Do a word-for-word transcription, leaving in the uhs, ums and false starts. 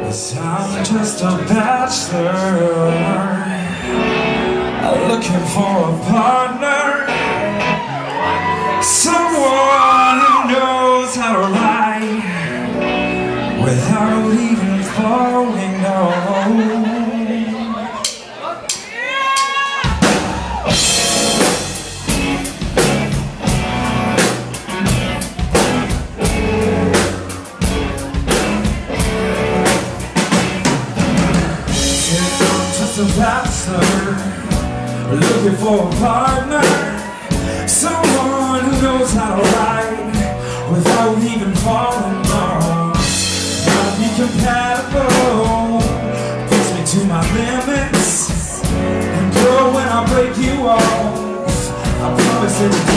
'Cause I'm just a bachelor, looking for a partner, someone who knows how to ride without even falling down. A bachelor, looking for a partner, someone who knows how to ride without even falling down. Gotta be compatible, push me to my limits, and girl, when I break you off, I promise that you